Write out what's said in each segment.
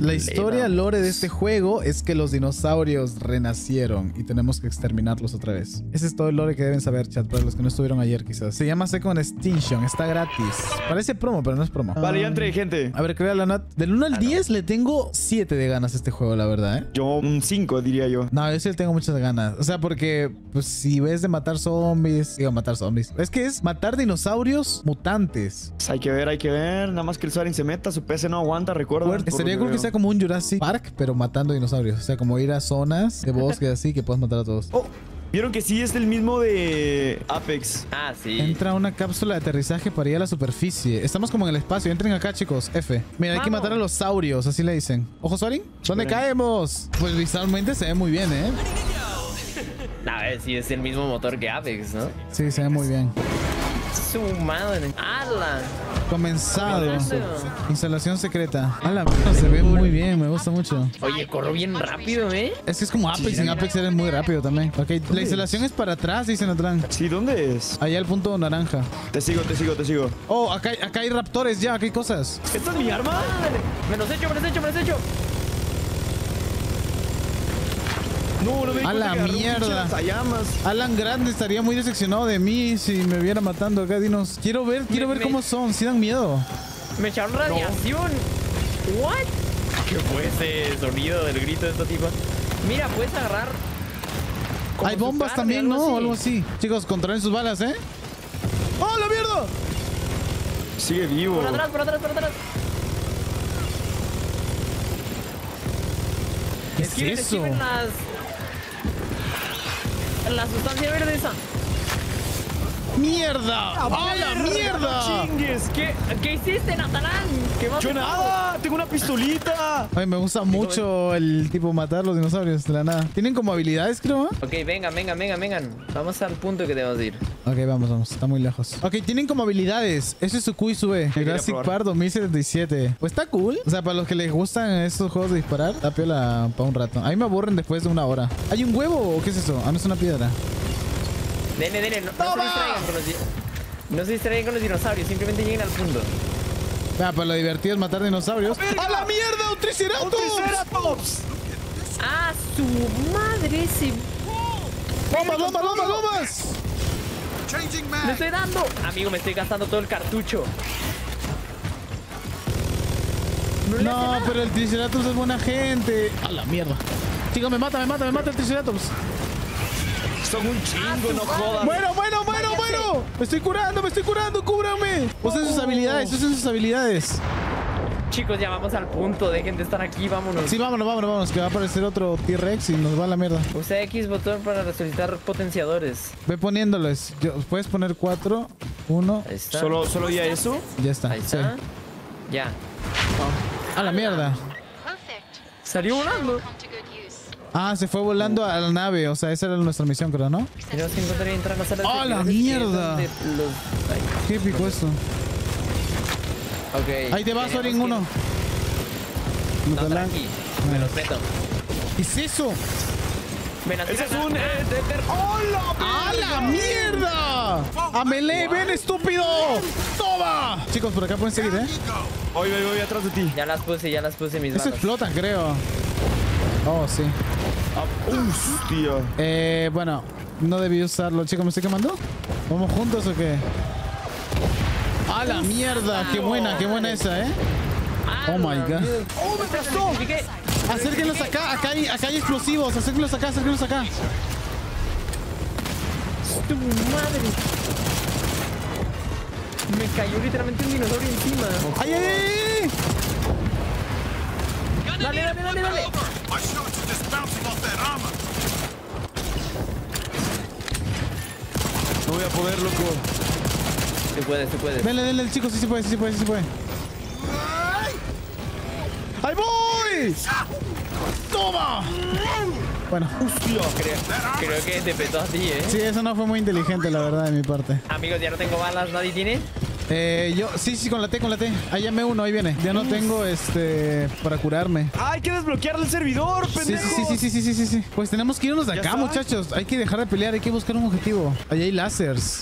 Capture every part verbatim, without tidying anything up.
La historia lore de este juego es que los dinosaurios renacieron y tenemos que exterminarlos otra vez. Ese es todo el lore que deben saber, chat, para los que no estuvieron ayer quizás. Se llama Second Extinction, está gratis. Parece promo, pero no es promo. Vale, ya entré, gente. A ver, crea la Nat. Del uno al Ah, diez le tengo siete de ganas a este juego, la verdad, ¿eh? Yo un cinco, diría yo. No, yo sí le tengo muchas ganas. O sea, porque pues si ves de matar zombies, digo matar zombies. Es que es matar dinosaurios mutantes. Pues hay que ver, hay que ver. Nada más que el Soarin se meta, su P C no aguanta, recuerda. Fuerte. Estaría cool que sea como un Jurassic Park, pero matando dinosaurios. O sea, como ir a zonas de bosque así que puedas matar a todos. Oh, vieron que sí es el mismo de Apex. Ah, sí. Entra una cápsula de aterrizaje para ir a la superficie. Estamos como en el espacio. Entren acá, chicos. F. Mira, hay que Vamos. matar a los saurios, así le dicen. ¿Ojo, Soarin? ¿Dónde Esperen. caemos? Pues visualmente se ve muy bien, ¿eh? A ver, sí es el mismo motor que Apex, ¿no? Sí, se ve muy bien. Su madre. ¡Hala! Comenzado. Comenzando. Instalación secreta. A la mierda, se ve muy bien. Me gusta mucho. Oye, corro bien rápido, ¿eh? Es que es como Apex. En Apex eres muy rápido también. Ok, la instalación es para atrás, dicen atrás. Sí, ¿dónde es? Allá el punto naranja. Te sigo, te sigo, te sigo. Oh, acá, hay- acá hay raptores ya. Acá hay cosas. ¿Esta es mi arma? Me los echo, me los echo, me los echo. No, no me di A cuenta la que agarró un pinche mierda. lanzallamas. Alan Grande estaría muy decepcionado de mí si me viera matando acá, dinos. Quiero ver, quiero Me- ver me- cómo son, si dan miedo. Me echaron radiación. ¿What? ¿Qué fue ese sonido del grito de esta tipa? Mira, puedes agarrar. como Hay su bombas carne, también, algo ¿no? así. O algo así. Chicos, controlen sus balas, ¿eh? ¡Oh, la mierda! Sigue vivo. Por atrás, por atrás, por atrás. ¿Qué es Esquiven, eso? esquiven las. La sustancia verde esa. ¡Mierda! ¡A la mierda! ¡No chingues! ¿Qué, ¿Qué hiciste, Natalán? ¿Qué más? ¡Yo nada! ¡Tengo una pistolita! Ay, me gusta mucho el tipo matar los dinosaurios de la nada. Tienen como habilidades, creo, ¿eh? Ok, vengan, vengan, vengan, vengan. Vamos al punto que debemos ir. Ok, vamos, vamos. Está muy lejos. Ok, tienen como habilidades. Ese es su Q y su B. quería Jurassic probar. Park dos mil setenta y siete. Pues está cool. O sea, para los que les gustan estos juegos de disparar, está piola para un rato. A mí me aburren después de una hora. ¿Hay un huevo o qué es eso? Ah, no es una piedra. Dele, dele. No, no se distraigan con los di- No se distraigan con los dinosaurios. Simplemente lleguen al punto. Ah, para lo divertido es matar dinosaurios. ¡A la mierda! ¡Un triceratops! ¡Triceratops! ¡Ah, su madre! ese... ¡Bombas, bombas, bombas, bombas! ¡Le estoy dando! Amigo, me estoy gastando todo el cartucho. No, le hace No, nada. pero el triceratops es buena gente. ¡A la mierda! Chicos, me mata, me mata, me mata el triceratops. Son un chingo, no jodas. ¡Bueno, bueno, bueno, bueno! ¡Me estoy curando, me estoy curando! ¡Cúbrame! Usen sus habilidades, usen sus habilidades. Chicos, ya vamos al punto. Dejen de estar aquí, vámonos. Sí, vámonos, vámonos, vámonos, que va a aparecer otro T-Rex y nos va a la mierda. Usa X botón para resucitar potenciadores. Ve poniéndoles. Yo- puedes poner cuatro, uno, Ahí está. ¿Solo, ¿Solo ya eso? ya está. Ahí Sí. está. Ya. A la mierda. Perfect. Salió volando. Come to good use. Ah, se fue volando a la nave. O sea, esa era nuestra misión, creo, ¿no? Tenemos que encontrar y entrar a la sala de ¡Ah, la secretos, que es mierda! donde los- Ay, Qué épico esto. ok. Ahí te vas, Tenemos Sorin, que- uno. No, Nutalán. tranqui. Me los meto. ¿Qué es eso? Ven, así ¡Ese es me- un... eh, de- de- ¡Hola! ¡A la mierda! ¡A melee! ¡Ven, estúpido! ¡Toma! Chicos, por acá pueden seguir, ¿eh? Voy, voy, voy atrás de ti. Ya las puse, ya las puse mis Eso manos. explota, creo. Oh, sí. Hostia. Eh, bueno, no debí usarlo. Chicos, ¿me estoy quemando? ¿Vamos juntos o qué? ¡A la mierda! ¡Qué buena, qué buena esa, eh! Ah, Oh my no, god. Dios. ¡Oh, me pasó! ¿Qué? Acérquenlos acá, acá hay, acá hay explosivos. Acérquenlos acá, acérquenlos acá. ¡Tu madre! Me cayó literalmente un dinosaurio encima. ¡Ay, ay, ay! Dale, dale, dale, dale. No voy a poder, loco. Se puede, se puede. Denle, denle, chicos, sí se puede, sí se puede, sí se puede. ¡Ahí voy! ¡Toma! Bueno, Creo, creo que te petó a ti, ¿eh? sí, eso no fue muy inteligente, la verdad, de mi parte. Amigos, ya no tengo balas, ¿nadie tiene? Eh, yo, sí, sí, con la T, con la T. Ahí llamé uno, ahí viene. Ya no tengo, este, para curarme. ¡Ah, hay que desbloquear el servidor, Sí, pendejo! sí, sí, sí, sí, sí, sí, sí. Pues tenemos que irnos de ¿Ya acá, está? muchachos. Hay que dejar de pelear, hay que buscar un objetivo. Ahí hay lásers.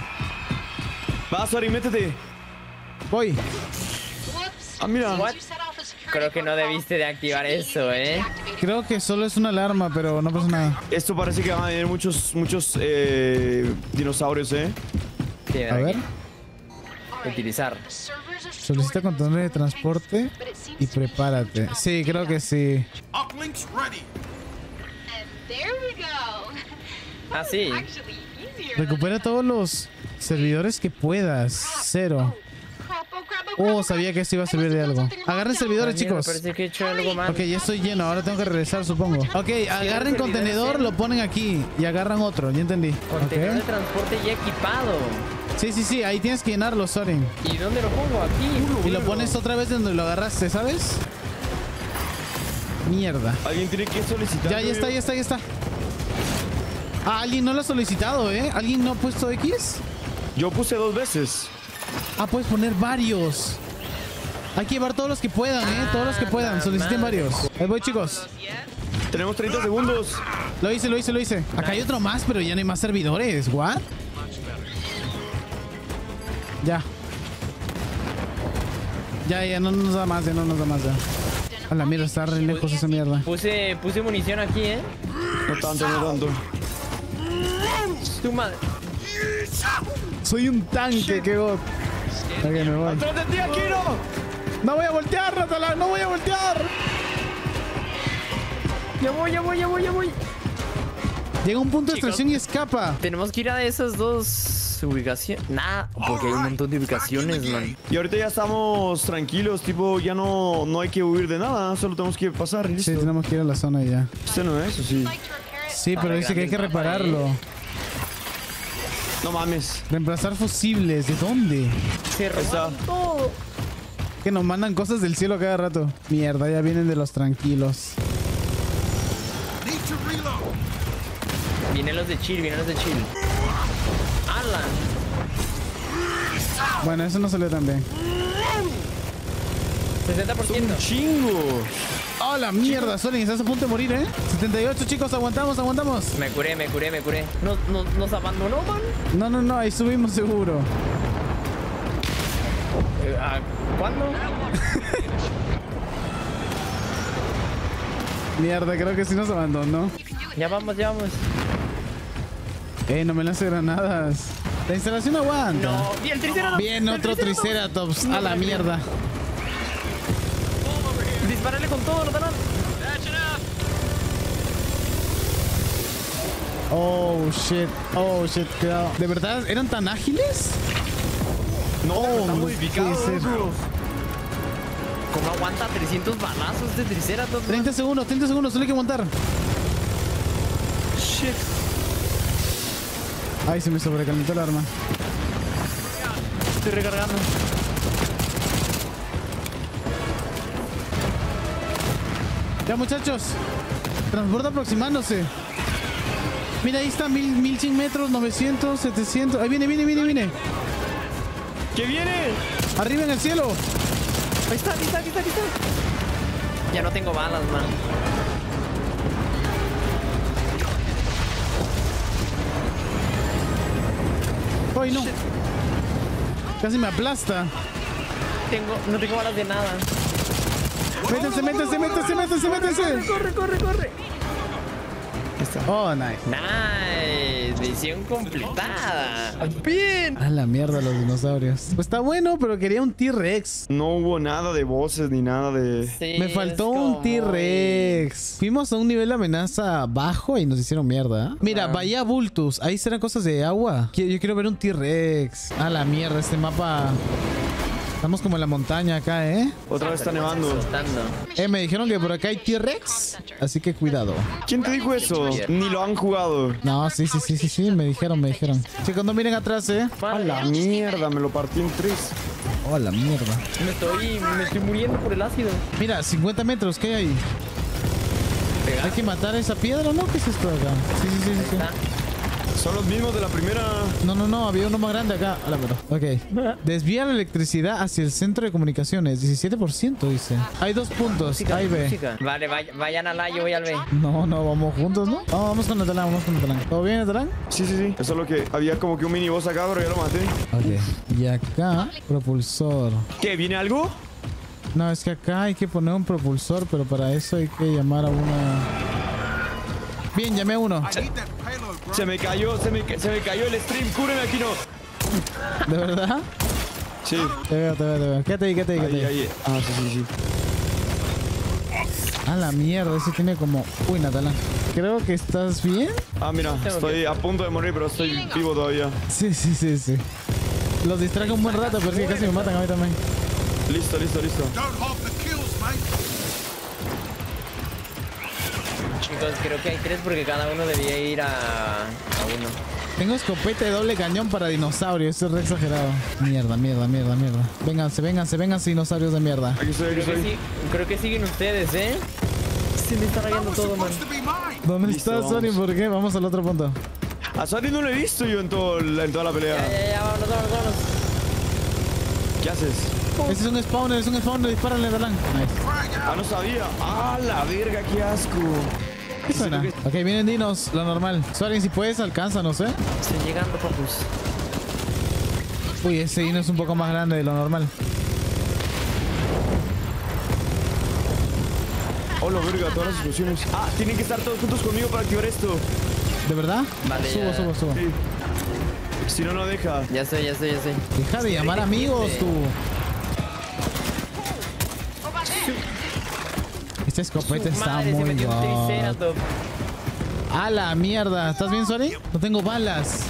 Va, Sori, métete. Voy. Whoops. Ah, mira. What? You set off Creo que no debiste de activar eso, ¿eh? Creo que solo es una alarma, pero no pasa nada. Esto parece que van a venir muchos, muchos eh, dinosaurios, ¿eh? Sí, A ver. Utilizar. Solicita contenedor de transporte y prepárate. Sí, creo que sí. And there we go. Ah, sí. Actually, easier. Recupera todos los servidores que puedas. Cero. Oh, sabía que esto iba a servir de algo. Agarren servidores, Mira, chicos. Parece que he hecho algo mal. Ok, ya estoy lleno. Ahora tengo que regresar, supongo. Ok, agarren contenedor, lo ponen aquí. Y agarran otro. Ya entendí. Contenedor de Ok. transporte ya equipado. Sí, sí, sí. Ahí tienes que llenarlo, Soren. ¿Y dónde lo pongo? Aquí. Y lo pones otra vez donde lo agarraste, ¿sabes? Mierda. Alguien tiene que solicitar. Ya, ya está, ya está, ya está. Ah, alguien no lo ha solicitado, ¿eh? ¿Alguien no ha puesto X? Yo puse dos veces. Ah, puedes poner varios. Hay que llevar todos los que puedan, ¿eh? Todos los que puedan. Soliciten varios. Ahí voy, chicos. Tenemos treinta segundos. Lo hice, lo hice, lo hice. Acá hay otro más, pero ya no hay más servidores. ¿What? Ya. Ya, ya no nos da más, ya no nos da más, ya. A la mierda, está re lejos esa mierda. Puse, puse munición aquí, ¿eh? No tanto, no tanto. Tu madre. Soy un tanque, qué god. Ok, me voy. ¡Atrás de ti, Akiro! No voy a voltear, Ratala, no voy a voltear. Ya voy, ya voy, ya voy, ya voy. Llega un punto de Chicos. extracción y escapa. Tenemos que ir a esas dos ubicaciones. Nah, porque hay un montón de ubicaciones, man. Y ahorita ya estamos tranquilos, tipo, ya no, no hay que huir de nada, solo tenemos que pasar y listo. Sí, tenemos que ir a la zona ya. Este no es, ¿o sí? Sí, pero dice que hay que repararlo. No mames. Reemplazar fusibles. ¿De dónde? Se robaron todo. Que nos mandan cosas del cielo cada rato. Mierda, ya vienen de los tranquilos. Vienen los de chill, vienen los de chill. Alan. Bueno, eso no salió tan bien. sesenta por ciento. Un chingo. ¡Oh, la mierda! Soren, estás a punto de morir, ¿eh? setenta y ocho, chicos, aguantamos, aguantamos. Me curé, me curé, me curé. Nos, nos, nos abandonó, man. No, no, no, ahí subimos seguro. Eh, ¿a ¿Cuándo? Mierda, creo que sí nos abandonó. Ya vamos, ya vamos. Eh, no me lance granadas. La instalación aguanta. No, y el Triceratops. Bien, el otro Triceratops. No, A la no, no. mierda. Disparale con todo, no dan. Oh, shit. Oh, shit, cuidado. ¿De verdad eran tan ágiles? No, Oh, está no modificado, puede ser. bro. ¿Cómo aguanta trescientos balazos este Triceratops? treinta segundos, treinta segundos, solo hay que montar. Shit. Ay, se me sobrecalentó el arma. Estoy recargando. Ya, muchachos. Transporte aproximándose. Mira, ahí está, mil, mil cien metros, novecientos, setecientos. Ahí viene, viene, viene, viene. ¿Qué viene? Arriba en el cielo. Ahí está, aquí está, aquí está, aquí está. Ya no tengo balas, man. Ay, no. Casi me aplasta. Tengo, no tengo balas de nada. Métanse, métanse, métanse, métanse, métanse. Corre, corre, corre. Oh, nice. Nice. Misión completada. Bien. A la mierda los dinosaurios. Pues está bueno, pero quería un T-Rex. No hubo nada de voces ni nada de... Sí, Me faltó es un como- T-Rex. Fuimos a un nivel de amenaza bajo y nos hicieron mierda. Mira, Bahía Bultus. Ahí serán cosas de agua. Qui- Yo quiero ver un T-Rex. A la mierda, este mapa. Estamos como en la montaña acá, ¿eh? Otra vez está nevando. Soltando. Eh, me dijeron que por acá hay T-Rex. Así que cuidado. ¿Quién te dijo eso? Ni lo han jugado. No, sí, sí, sí, sí, sí. Me dijeron, me dijeron. Chicos, no miren atrás, ¿eh? A la mierda, me lo partí en tres. Oh, la mierda. Me estoy, me estoy muriendo por el ácido. Mira, cincuenta metros, ¿qué hay? Hay que matar esa piedra, ¿no? ¿Qué es esto de acá? Sí, sí, sí, sí, sí. Está. Son los mismos de la primera... No, no, no, había uno más grande acá. A la verdad. Ok. Desvía la electricidad hacia el centro de comunicaciones. diecisiete por ciento dice. Hay dos puntos. Música, A y B. música. Vale, vaya- vayan al A, yo voy al B. No, no, vamos juntos, ¿no? Oh, vamos con Natalán, vamos con Natalán. ¿Todo bien, Natalán? Sí, sí, sí. Eso es lo que... Había como que un mini boss acá, pero ya lo maté. Ok. Y acá, propulsor. ¿Qué? ¿Viene algo? No, es que acá hay que poner un propulsor, pero para eso hay que llamar a una... Bien, llamé a uno. Se me cayó, se me, se me cayó el stream. Cúreme aquí, no. ¿De verdad? Sí. Te veo, te veo, te veo. Quédate ahí, quédate ahí, Ahí, quédate ahí. ahí. Ah, sí, sí, sí. A la mierda, ese tiene como... Uy, Natala. Creo que estás bien. Ah, mira, estoy a punto de morir, pero estoy vivo todavía. Sí, sí, sí, sí. Los distraigo un buen rato, pero sí que casi me matan a mí también. Listo, listo, listo. Chicos, creo que hay tres porque cada uno debía ir a, a uno. Tengo escopeta de doble cañón para dinosaurios. Eso es re exagerado. Mierda, mierda, mierda, mierda. Vénganse, vénganse, vénganse, dinosaurios de mierda. Aquí estoy, aquí Creo que, estoy. sí, creo que siguen ustedes, ¿eh? Se me está rayando todo, man. ¿Dónde Listo, está vamos. Sony? ¿Por qué? Vamos al otro punto. A Sari no lo he visto yo en, todo, el- en toda la Ya, pelea. ya, ya, vámonos, vámonos, vámonos. ¿Qué haces? Ese es un spawner, es un spawner. Dispárale, Dalan. Nice. Ah, no sabía. Ah, la verga, qué asco. ¿Qué suena? Ok, vienen dinos, lo normal. Suárez, si puedes, alcanza, no sé. Estoy llegando, papus. Uy, ese dino es un poco más grande de lo normal. Oh, la verga, todas las explosiones. Ah, tienen que estar todos juntos conmigo para activar esto. ¿De verdad? Vale, Subo, ya. subo, subo. Sí. Si no, no deja. Ya estoy, ya estoy, ya estoy. Deja de llamar amigos, tú. Esta escopeta Su está madre, se muy metió un god. triceratops. A la mierda. ¿Estás bien, Sony? No tengo balas.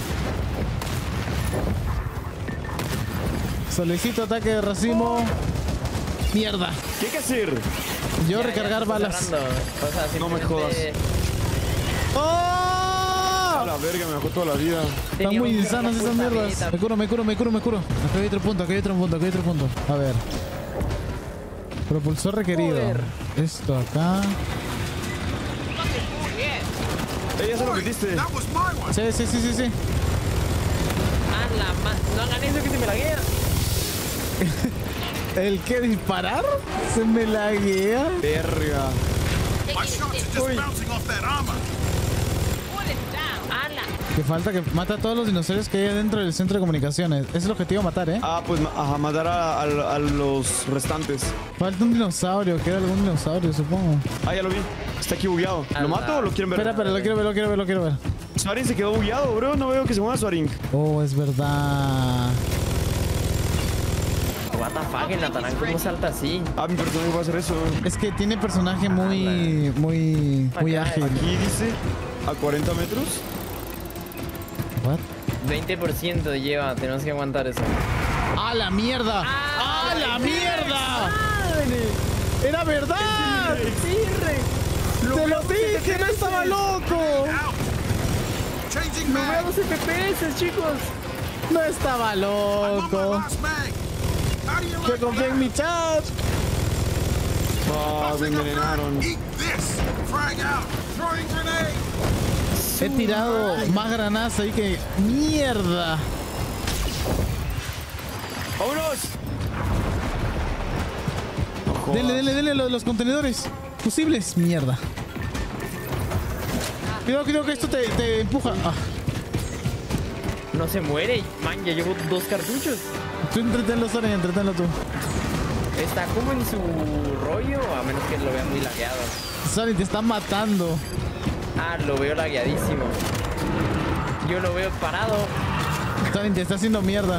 Solicito ataque de racimo. Mierda. ¿Qué hay que hacer? Yo Ya, ya recargar está balas. cerrando. O sea, No me simplemente A ¡Oh! la verga, me bajó toda la vida. Están teníamos muy que insanas hacer esas la mierdas. puta Me curo, me curo, me curo, me curo. Acá hay otro punto, acá hay otro punto, acá hay otro punto. A ver. Propulsor requerido. Joder. Esto acá. Eh, ya se lo metiste. Sí, sí, sí, sí, sí. Ah, la ma... No hagan eso que se me laguea. ¿El que disparar? Se me laguea. Verga. Uy. ¡Hala! Que falta que mata a todos los dinosaurios que hay dentro del centro de comunicaciones. Ese es el objetivo, matar, ¿eh? Ah, pues ma- ajá, matar a, a- a los restantes. Falta un dinosaurio. Queda algún dinosaurio, supongo. Ah, ya lo vi. Está aquí bugueado. A ¿Lo la- mato o lo quieren ver? Espera, espera, lo quiero ver, lo quiero ver, lo quiero ver. Suarin se quedó bugueado, bro. No veo que se mueva Suarin. Oh, es verdad. What the fuck, el Natarán, ¿cómo salta así? Ah, mi personaje va a hacer eso. Es que tiene personaje muy, muy, muy Acá, ágil. Aquí dice a cuarenta metros. What? veinte por ciento lleva, tenemos que aguantar eso. ¡A la mierda! ¡A la mierda! ¡Era verdad! ¡Te lo dije! ¡No estaba loco! ¡No veo los F P S, chicos! ¡No estaba loco! ¡Que confié en mi chat! Ah, me envenenaron. He tirado más granadas ahí que... ¡Mierda! ¡Vámonos! No jodas. Denle, denle, denle los, los contenedores. Fusibles. Mierda. Cuidado, cuidado que esto te, te empuja. Ah, No se muere, man, ya llevo dos cartuchos. tú entretenlo, Soren, entretenlo tú. Está como en su rollo, a menos que lo vea muy lagueado. Soren, te están matando. Ah, lo veo lagueadísimo. Yo lo veo parado. Soren, te está haciendo mierda.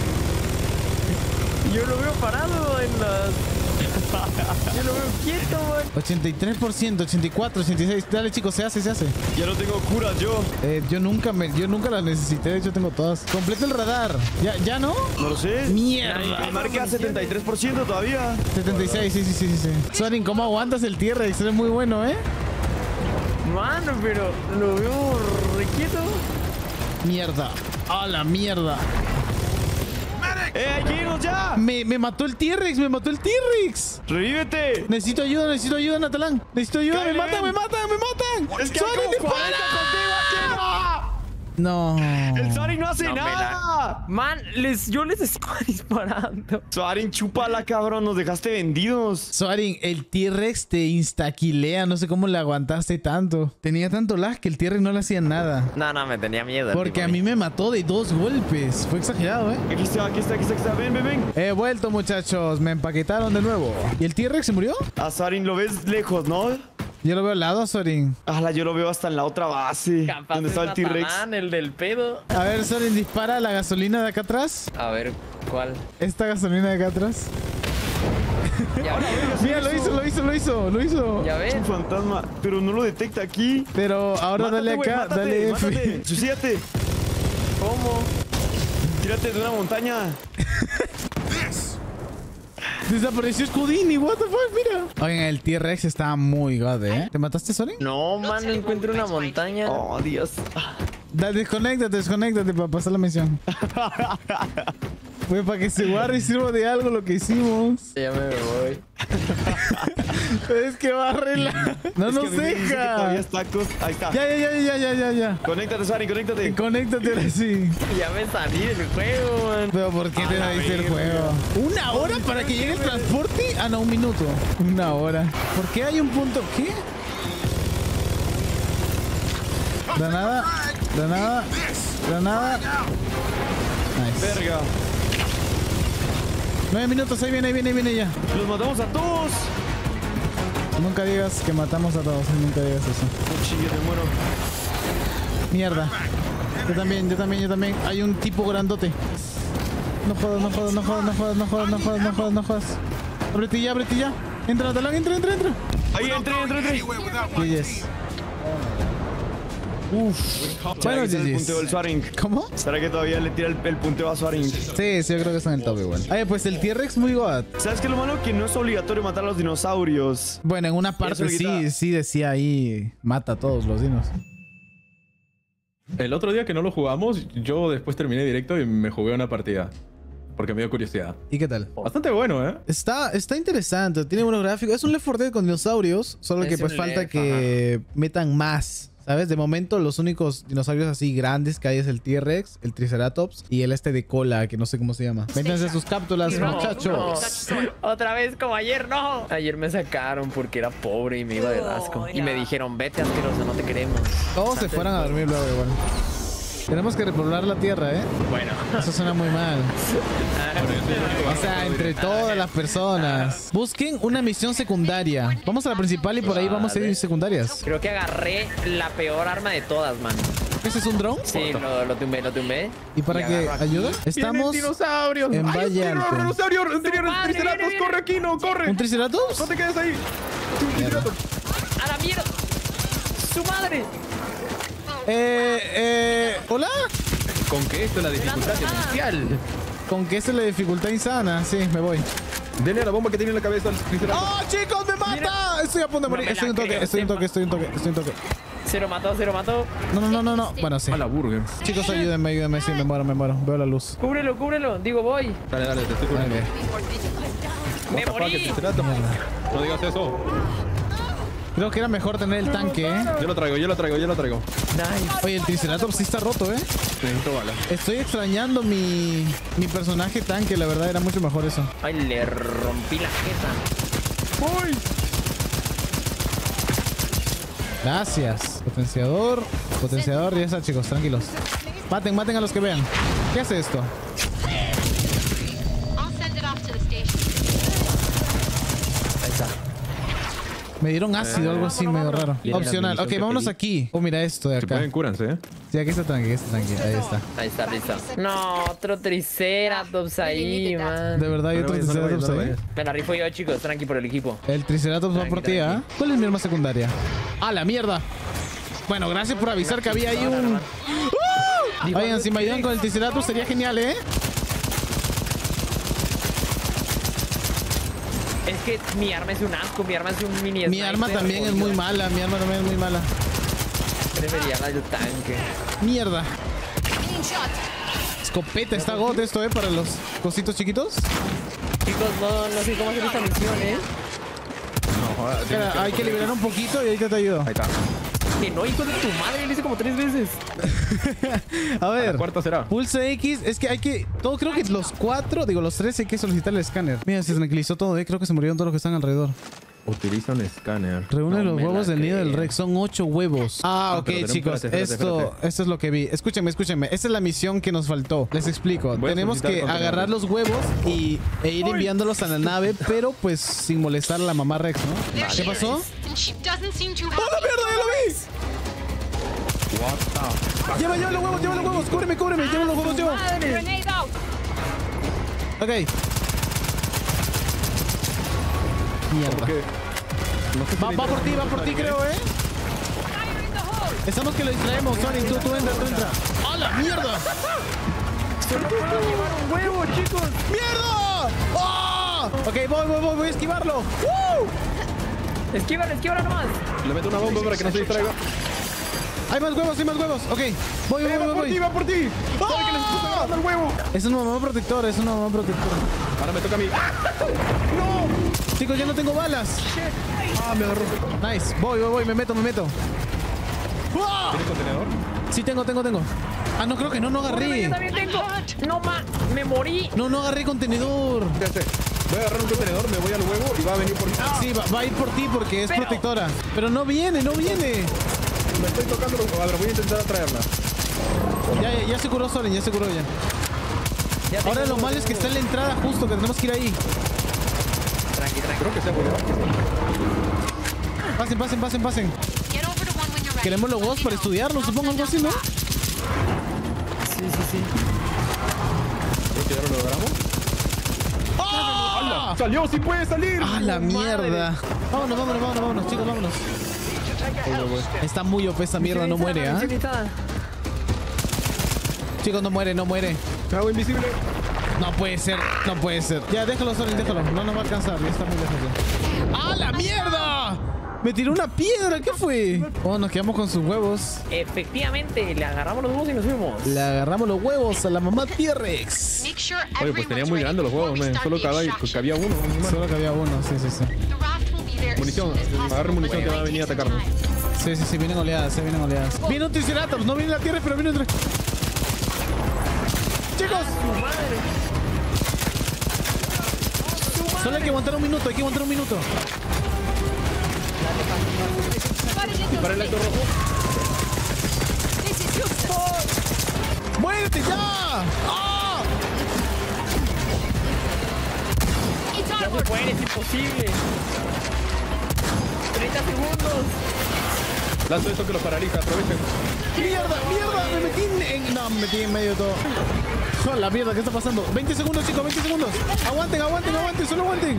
Yo lo veo parado en las... Yo lo veo quieto, man. ochenta y tres por ciento, ochenta y cuatro, ochenta y seis. Dale, chicos, se hace, se hace. Ya no tengo curas yo. Eh, yo nunca me, yo nunca las necesité, de hecho tengo todas. Completa el radar. ¿Ya, ya no? No lo sé. Mierda. Me marca setenta y tres por ciento todavía. setenta y seis, sí, sí, sí, sí, sí. Soren, ¿cómo aguantas el T-Rex? Eres muy bueno, ¿eh? Mano, pero lo veo re quieto. Mierda. A la mierda. ¡Eh, hay que irnos ya! Me, me mató el T-Rex, me mató el T-Rex. ¡Revívete! Necesito ayuda, necesito ayuda, Natalán. Necesito ayuda, me Cáele, matan, me ven. matan, me matan. Es que Soren, hay como dispara. cuarenta contigo aquí. No. El Soaring no hace No me nada. Man, les, yo les estaba disparando. Soaring, chúpala, cabrón. Nos dejaste vendidos. Soaring, el T-Rex te instaquilea. No sé cómo le aguantaste tanto. Tenía tanto lag que el T-Rex no le hacía nada. No, no, me tenía miedo. Porque tipo, a mí me mató de dos golpes. Fue exagerado, ¿eh? Aquí está, aquí está, aquí está, aquí está. Ven, ven, ven. He vuelto, muchachos. Me empaquetaron de nuevo. ¿Y el T-Rex se murió? A Soaring lo ves lejos, ¿no? Yo lo veo al lado, Soaring. Ala, yo lo veo hasta en la otra base. Capaz Donde es está el T-Rex. Matamán, el del pedo. A ver, Soaring, dispara la gasolina de acá atrás. A ver, ¿cuál? Esta gasolina de acá atrás. Ya ven, Mira, lo hizo, lo hizo, lo hizo, lo hizo. ya Es un ven. fantasma, pero no lo detecta aquí. Pero ahora Mátate, dale güey, acá, mátate, dale F. mátate. Suicídate. ¿Cómo? Tírate de una montaña. Desapareció Scudini, what the fuck, mira. Oigan, el T-Rex está muy god, ¿eh? ¿Te mataste, Soaring? No, man, no encuentro una montaña. Oh, Dios. Da, desconéctate, desconéctate para pasar la misión. Fue para que se guarde y sirva de algo lo que hicimos. Ya me voy. Es que barrela. No Es que a nos mí me dice que todavía deja. está cos- Ahí está. Ya, ya, ya, ya, ya, ya, ya. Conéctate, Soaring, conéctate. Conéctate ahora sí. Ya me salí del juego, man. Pero ¿por qué te la saliste el verga. juego? ¿Una hora para que llegue el transporte? Ah, no, un minuto. Una hora. ¿Por qué hay un punto? ¿Qué? Granada. Granada. Granada. Nice. Verga. Nueve minutos, ahí viene, ahí viene, ahí viene ya. Los matamos a todos. Nunca digas que matamos a todos, nunca digas eso. Oh, chingue, me muero. Mierda. Yo también, yo también, yo también. Hay un tipo grandote. No jodas, no jodas, no jodas, no jodas, no jodas, no jodas, no jodas, no jodas. Ábrete ya, ábrete ya. Entra, Natalán, entra, entra, entra. Ahí, entre, entre, entre. G Gs. Uf. Bueno, Bueno, el G punteo del Gs. Soaring. ¿Cómo? ¿Será que todavía le tira el, el punteo a Soaring? Sí, sí, yo creo que está en el top igual. Ay, pues el T-Rex muy god. ¿Sabes qué es lo malo? Que no es obligatorio matar a los dinosaurios. Bueno, en una parte le quita- sí, sí decía ahí, mata a todos los dinos. El otro día que no lo jugamos, yo después terminé directo y me jugué una partida. Porque me dio curiosidad. ¿Y qué tal? Bastante bueno, ¿eh? Está, está interesante, tiene buenos gráficos. Es un Left four Dead con dinosaurios, solo que Es pues un falta Left, que metan más. ¿Sabes? De momento los únicos dinosaurios así grandes que hay es el T-Rex, el Triceratops y el este de cola, que no sé cómo se llama. Métanse sus cápsulas, No, muchachos. no. Otra vez como ayer, no. Ayer me sacaron porque era pobre y me iba de asco. Y me dijeron, vete asqueroso, no te queremos. Todos se fueran a dormir luego igual. Tenemos que repoblar la tierra, ¿eh? Bueno. Eso suena muy mal. O sea, entre todas las personas. Busquen una misión secundaria. Vamos a la principal y por ahí vamos a ir secundarias. Creo que agarré la peor arma de todas, man. ¿Ese es un drone? Sí, lo, lo tumbé, lo tumbé. ¿Y para qué agarro aquí. ayuda? Estamos dinosaurios! en Valle Alto. ¡Dinosaurio! ¡Un madre, viene, triceratops! viene. ¡Corre aquí, no! ¡Corre! ¿Un Triceratops? ¡No te quedes ahí! ¡A la mierda! ¡Su madre! Eh, eh, ¿hola? ¿Con qué esto es la dificultad inicial? ¿Con qué es la dificultad insana? Sí, me voy. Dele a la bomba que tiene en la cabeza al triceratops. ¡Oh, chicos, me mata! Estoy a punto de No morir. me Estoy la un toque, creo, estoy un sepa. toque, estoy un toque, estoy un toque. Se lo mató, se lo mató. No, no, no, no, no. Bueno, sí. A la burger. Chicos, ayúdenme, ayúdenme. Sí, me muero, me muero. Veo la luz. Cúbrelo, cúbrelo. Digo, voy. Dale, dale, te estoy cubriendo. Ok. Me morí. Triceratops. No digas eso. Creo que era mejor tener el tanque, ¿eh? Yo lo traigo, yo lo traigo, yo lo traigo. Nice. Oye, el Triceratops sí está roto, ¿eh? Necesito balas. Estoy extrañando mi, mi personaje tanque. La verdad, era mucho mejor eso. Ay, le rompí la jeta. ¡Uy! Gracias. Potenciador. Potenciador. Ya está, chicos. Tranquilos. Maten, maten a los que vean. ¿Qué hace esto? I'll send it off to the station. Ahí está. Me dieron ácido, algo así medio raro. Viene la Opcional. munición Ok, que vámonos pedí. aquí. Oh, mira esto de Si acá. pueden, cúranse, ¿eh? Sí, aquí está tranqui, aquí está tranqui. Ahí está. Ahí está, listo. No, otro Triceratops ahí, man. De verdad, hay No otro le vayas, no le Triceratops vayas, no le ahí. vayas. Me la rifo yo, chicos. Tranqui por el equipo. El Triceratops va por ti, ¿ah? ¿Cuál es mi arma secundaria? ¡Ah, la mierda! Bueno, gracias por avisar que había ahí un... ¡Uh! Oigan, si me ayudan con el Triceratops sería genial, ¿eh? Es que mi arma es un asco. Mi arma es un mini Mi arma sniper, también es jodido. muy mala, mi arma también es muy mala. Prefería la del tanque. Mierda. Getting shot. Escopeta, está got esto, ¿eh? Para los cositos chiquitos. Chicos, no, no sé cómo hacer esta misión, ¿eh? No, joder, tienes Espera, hay que liberar un poquito y ahorita te ayudo. Ahí está. Que no, hijo de tu madre, lo hice como tres veces. A ver. La cuarta será. Pulse X. Es que hay que... Todo, creo que los cuatro, digo, los tres hay que solicitar el escáner. Mira, se tranquilizó todo, ¿eh? Creo que se murieron todos los que están alrededor. Utiliza un escáner. Reúne No los me huevos la del nido del creo. Rex. Son ocho huevos. Ah, Ah, ok, pero tenemos- chicos. espérate, espérate, esto, espérate. esto es lo que vi. Escúchenme, escúchenme. Esta es la misión que nos faltó. Les explico. Voy a Tenemos solicitar que contenedores. agarrar los huevos y, e ir enviándolos a la nave, pero pues sin molestar a la mamá Rex, ¿no? There ¿Qué she pasó? is, and she doesn't seem too ¡Oh, la mierda! ¡Ya lo vi! What the... Lleva, lleva los huevos, lleva los huevos. Cúbreme, cúbreme. Lleva los huevos, lleva. Grenade out. Ok. Mierda. ¿Por qué? No sé si Va, le va por ti, va por ti, creo, ¿eh? Fire in the hole. Estamos que lo distraemos, Sonic. Tú, tú entra, tú entra. ¡A la mierda! Solo puedo llevar un huevo, chicos. ¡Mierda! ¡Oh! Ok, voy, voy, voy, voy a esquivarlo. ¡Woo! Esquívalo, esquívalo nomás. Le meto una bomba para que no se distraiga. Hay más huevos, hay más huevos. Ok, voy, voy, voy, ¡Va por ti, voy. va por ti! ¡Sabe que les está agarrando el huevo! Es una mamá protectora, es una mamá protectora. Ahora me toca a mí. Chicos, ya no tengo balas. ¡Ah, me agarró! Nice. Voy, voy, voy, me meto, me meto. ¡Ah! ¿Tienes contenedor? Sí, tengo, tengo, tengo. Ah, no, creo que no, no Córreme, agarré. yo también tengo. No, ma, me morí. No, no agarré contenedor. Fíjate. Voy a agarrar un contenedor, me voy al huevo y va a venir por mí. ¡Ah! Sí, va, va a ir por ti porque es Pero- protectora. Pero no viene, no viene. Me estoy tocando los... A ver, voy a intentar atraerla. Ya, ya, ya se curó Soren, ya se curó ya. Ya Ahora tengo lo malo es que está en la entrada justo, que tenemos que ir ahí. Tranqui, tranqui. Creo que se puede. Pasen, pasen, pasen, pasen. Get over to one when you're ready. Queremos los huevos para estudiarlos, supongo algo así, ¿no? Sí, sí, sí. Creo que ya lo logramos. ¡Ah! ¡Salió! ¡Sí puede salir! ¡Ah, la Madre. mierda! Vámonos, vámonos, vámonos, vámonos, chicos, vámonos. Está muy O P esta mierda, no muere, ¿ah? ¿eh? Chicos, no muere, no muere. Me hago invisible. No puede ser, no puede ser. Ya, déjalo, Sonic, déjalo. No nos va a alcanzar, ya está muy lejos ya. ¡Ah, la mierda! Me tiró una piedra, ¿qué fue? Oh, nos quedamos con sus huevos. Efectivamente, le agarramos los huevos y nos fuimos. Le agarramos los huevos a la mamá T-Rex. Make sure Oye, pues tenía everyone's muy ready grandes los before huevos, we man. start Solo the cabía, extraction. cabía uno. man. Solo que había uno, sí, sí, sí. The raft will be there as Munición. soon as possible, Agarre munición but que it va a might venir a take some atacarnos. time. Sí, sí, sí, vienen oleadas, sí, vienen oleadas. Viene un Triceratops, no viene la tierra, pero viene un... tri- ¡Chicos! Solo hay que aguantar un minuto, hay que aguantar un minuto. Para el alto rojo. This is useless. ¡Muérete ya! ¡Ah! It's Ya onward. se puede, es imposible. treinta segundos. Lanzo eso que los paraliza, aprovechen. ¡Mierda, mierda! Me metí en... en- No, me metí en medio de todo. ¡Oh, la mierda! ¿Qué está pasando? veinte segundos, chicos, veinte segundos. Aguanten, aguanten, aguanten, solo aguanten.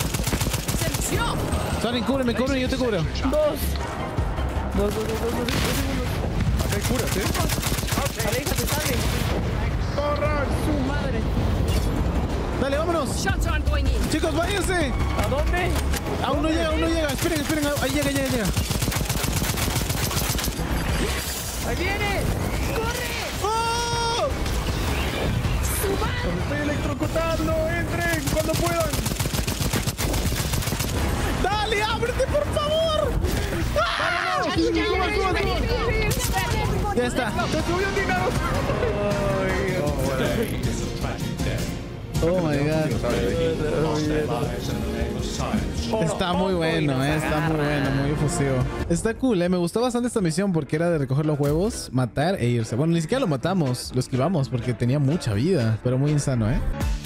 Sonic, cúbreme, cúbreme, yo te cubro. Dos. Dos, dos, dos, dos, dos, dos segundos. Acá hay curas, ¿eh? Aléjate, sale. ¡Corran! Su madre. Dale, vámonos. Shots aren't going in. Chicos, váyanse. ¿A dónde? Aún no llega, aún no llega. Esperen, esperen. Ahí llega, llega, llega. ¡Ahí viene! ¡Oh! ¡Los estoy electrocutando! ¡Entren cuando puedan! ¡Dale, ábrete, por favor! ¡Ah! Ya está. ¡Se subió indignado! Oh my god. Está muy bueno, eh, está muy bueno, muy efusivo. Está cool, eh. Me gustó bastante esta misión porque era de recoger los huevos, matar e irse. Bueno, ni siquiera lo matamos, lo esquivamos porque tenía mucha vida, pero muy insano, eh.